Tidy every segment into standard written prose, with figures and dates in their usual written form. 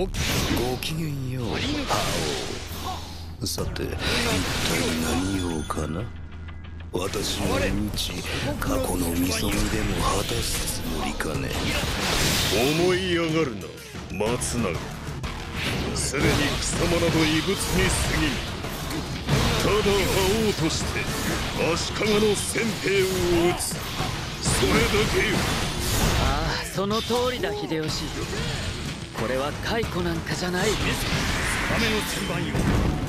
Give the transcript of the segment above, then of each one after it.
ごきげんよう、覇王。さて、一体何用かな。私の日、過去のみそぎでも果たすつもりかね。 思い上がるな、松永。すでに貴様など異物に過ぎぬ。ただ覇王として足利の先兵を討つ、それだけよ。 ああ、その通りだ秀吉。これは解雇なんかじゃない。 雨の旋盤よ。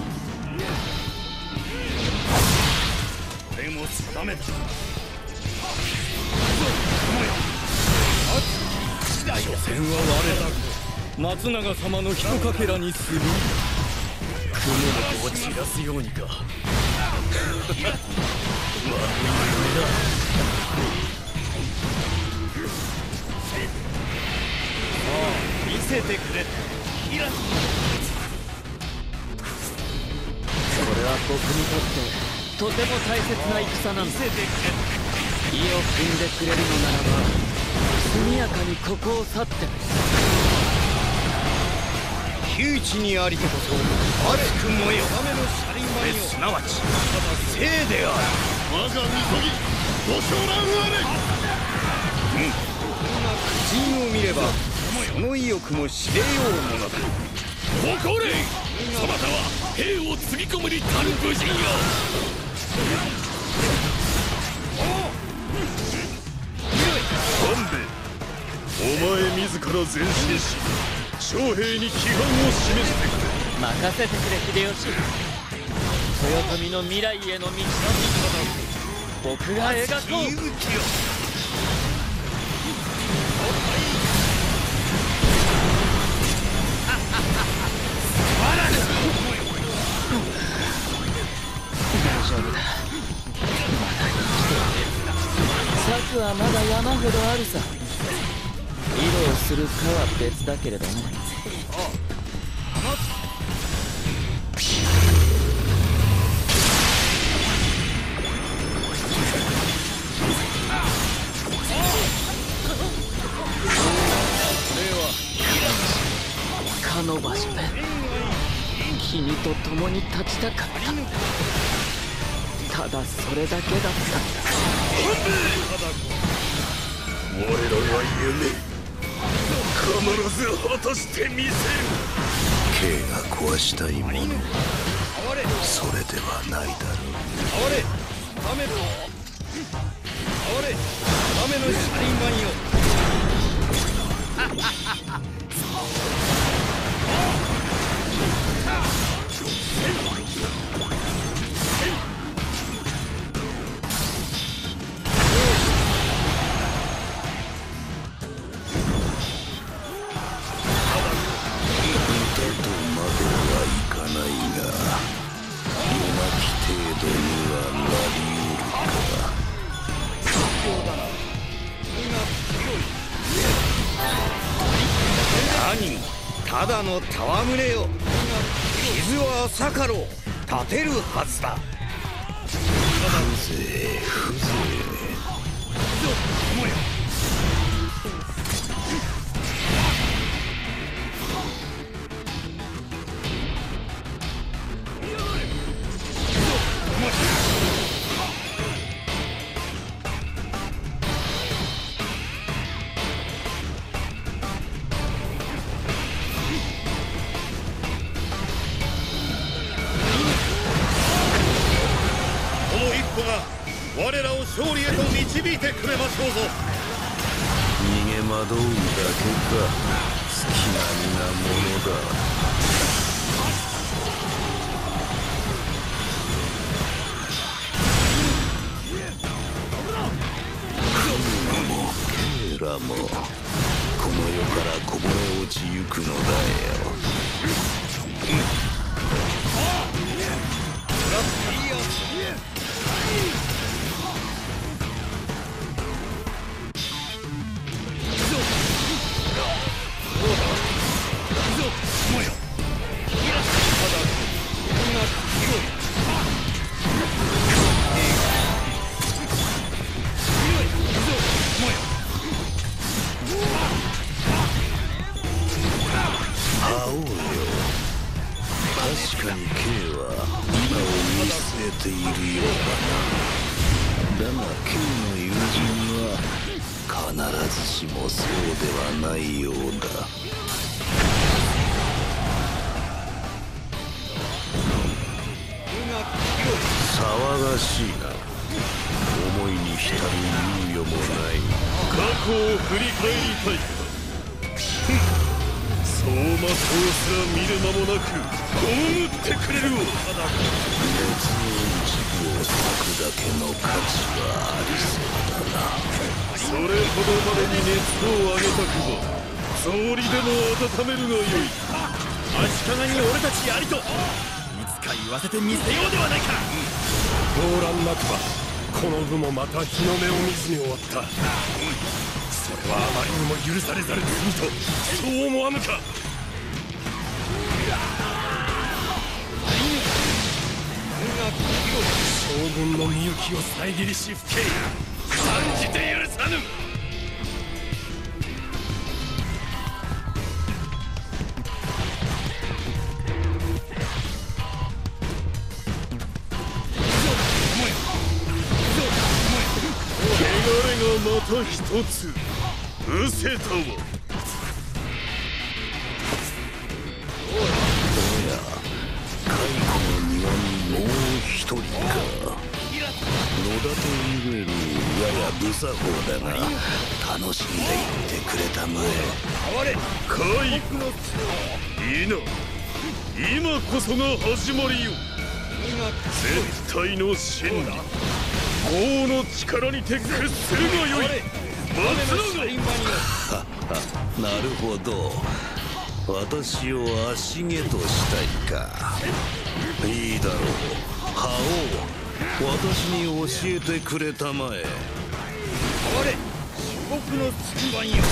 これも定めだ。 所詮は我ら松永様のひとかけらにする。雲の子を散らすようにか。悪い夢だ。見せてくれ。 これは僕にとってとても大切な戦なんだ。意を踏んでくれるのならば速やかにここを去って窮地にありてこそ熱く燃えよ。これすなわち生である。 我がみそぎご承覧あれ。 婦人を見ればその意欲も知れようものだ。 誇れ。そなたは兵をつぎ込むに足る武人よ。官兵衛、お前自ら前進し将兵に規範を示してくれ。 任せてくれ秀吉。豊臣の未来への道の僕が描こう。大丈夫だ。まだ生きている。策はまだ山ほどあるさ。披露するかは別だけれどね。かの場所で君と共に立ちたかった。ただそれだけだったんだ。 我らは夢必ず果たしてみせる。 K が壊したいもの、それではないだろう。 雨の車輪盤よ。 ただの戯れよ。傷は浅かろう。立てるはずだ。風情。 我らを勝利へと導いてくれましょうぞ。 逃げ惑うだけか。好きな皆物だ。雲もケーラもこの世からこぼれ落ちゆくのだよ。覇確かに K は今を見据えているようだな。だが K の友人は必ずしもそうではないようだ。騒がしいな。思いに浸る猶予もない。 過去を振り返りたいか。相馬灯すら見る間もなく葬ってくれるわ。 熱の一部を裂くだけの価値はありそうだな。 それほどまでに熱を上げたくば草履でも温めるがよい。 足利に俺たちありといつか言わせてみせようではないか。 動乱なくばこの部もまた日の目を見ずに終わった。それはあまりにも許されざる罪とそう思わぬか。将軍のみゆきを遮りし不敬断じて許さぬ。 汚れがまた一つ失せたわ。 おや、蚕の庭にもう一人か。野田というよりやや無作法だが楽しんでいってくれたまえ。 海いな、今こそが始まりよ。絶対の真理王の力にて屈するがよい。松永なるほど、私を足毛としたいか。いいだろう、覇王、私に教えてくれたまえ。 至極の石板よ。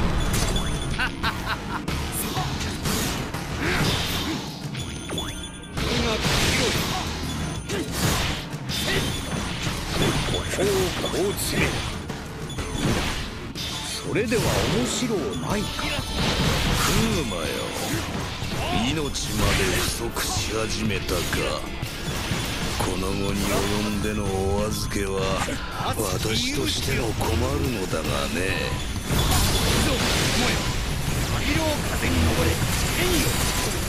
それでは面白うないか。 風魔よ、命まで不足し始めたか。この後に及んでのお預けは私としても困るのだがね。 色を風に登れ天よ。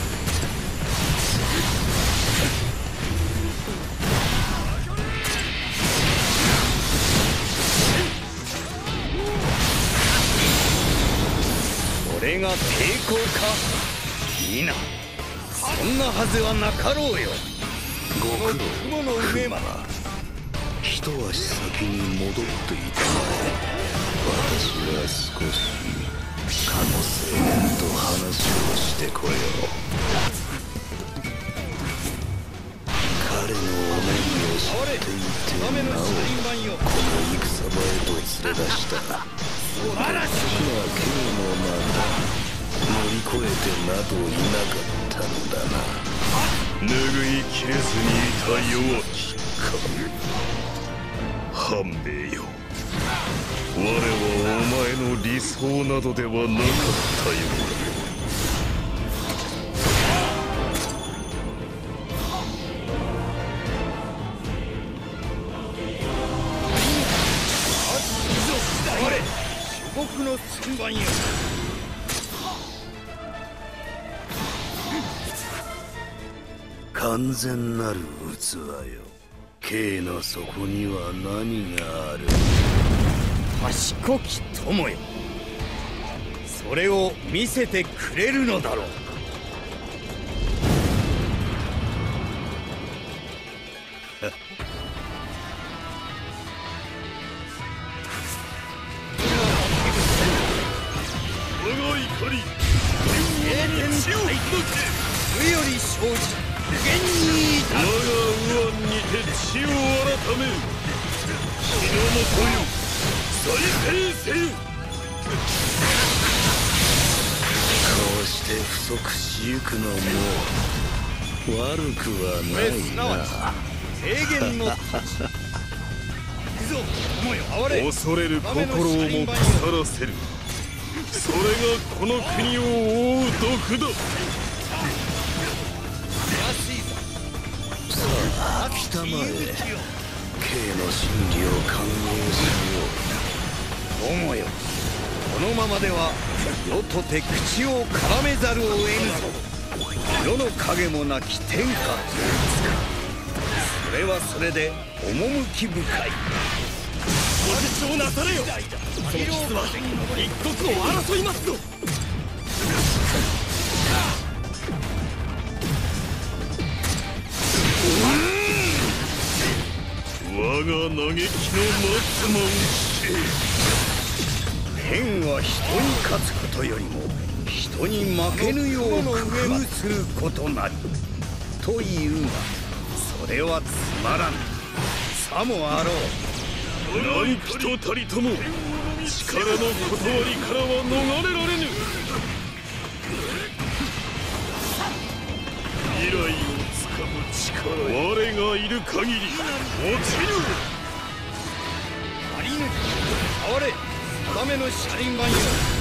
これが抵抗か。いいな、そんなはずはなかろうよ。 ご苦労雲の上まで一足先に戻っていたまえ。私は少しかの青年と話をしてこよう。彼の思いを知っていてなおこの戦場へと連れ出した。結局は K もまた乗り越えてなどいなかったのだな。 拭いきれずにいた弱きか。半兵衛よ、我はお前の理想などではなかったようだ。 至極の石板よ。 完全なる器よ。K の底には何がある。 賢き友よ、それを見せてくれるのだろう。 我が怒り永遠血を吹け。 無より生じ無限に至我がる。 右腕にて血を改める。日の元よ、再生せよ。 こうして不足しゆくのも悪くはないな。 永遠の土地。行くぞ友よ、哀れ。 恐れる心をも腐らせる。それがこの国を覆う毒だ。 さあ来たまえ K の真理を歓迎するよ。 友よ、このままでは世とて口を絡めざるを得ぬぞ。世の影もなき天下統一か。それはそれで趣深い。 ご自重なされよ。そのキスは一刻を争いますぞ。 我が嘆きの松も天は人に勝つことよりも人に負けぬよう工夫することなりというが、それはつまらん。さもあろう。 何人たりとも力の断りからは逃れられぬ。未来をつかむ力、我がいる限り落ちぬ。 張り抜き触れ定めの車輪盤よ。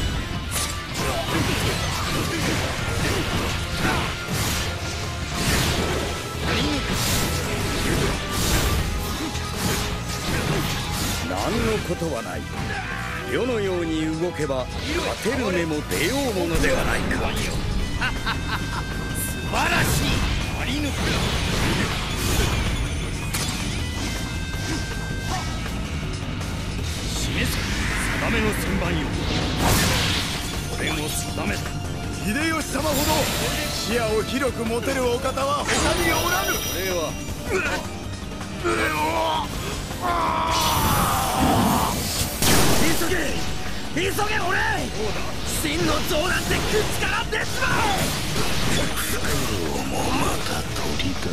何のことはない。世のように動けば勝てる目も出ようものではないか。素晴らしい。張り抜く。示せ定めの旋盤よ。これも定めだ。 秀吉様ほど視野を広く持てるお方は他におらぬ。 これは急げ俺。真の情なんて口から出ちまフクロウもまた鳥だ。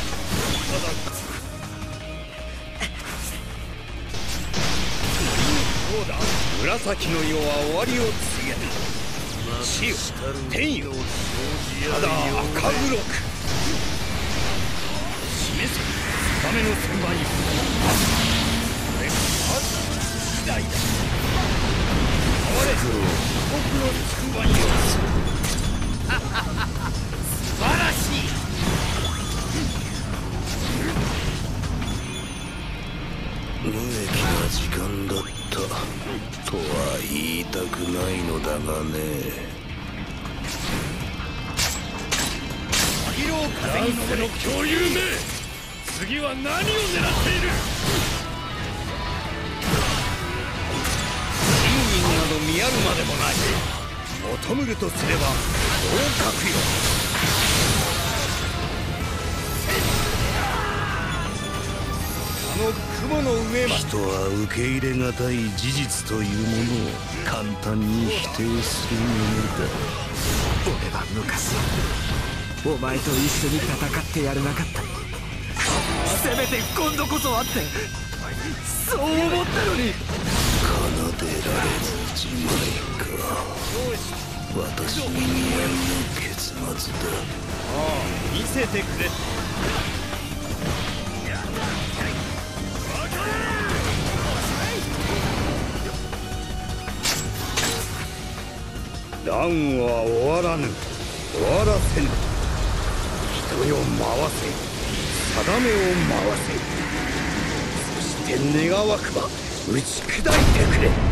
紫の世は終わりを告げた。死よ天よ、ただ赤黒く示せ定めの旋盤よ。これが次第だ。哀れ僕の旋盤よ。素晴らしい。 無益な時間だったとは言いたくないのだがね。 乱世の共有め、次は何を狙っている。 金銀など見やるまでもない。求むるとすれば合格よ。あの雲の上まで。 人は受け入れがたい事実というものを簡単に否定するものだ。 俺は昔お前と一緒に戦ってやれなかった。せめて今度こそはってそう思ったのに。 奏でられずじまいか。私に似合う結末だ。 ああ、見せてくれ。乱は終わらぬ。終わらせぬ。人よ回せ。定めを回せ。そして願わくば打ち砕いてくれ。